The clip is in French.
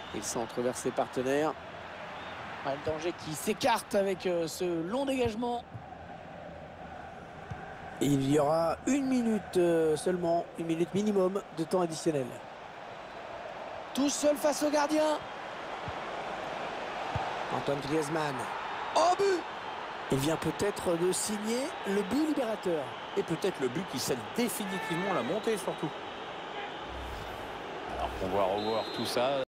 Et le centre vers ses partenaires. Le danger qui s'écarte avec ce long dégagement. Il y aura 1 minute seulement, 1 minute minimum de temps additionnel. Tout seul face au gardien. Antoine Griezmann. Oh, but! Il vient peut-être de signer le but libérateur. Et peut-être le but qui scelle définitivement la montée surtout. Alors on va revoir tout ça.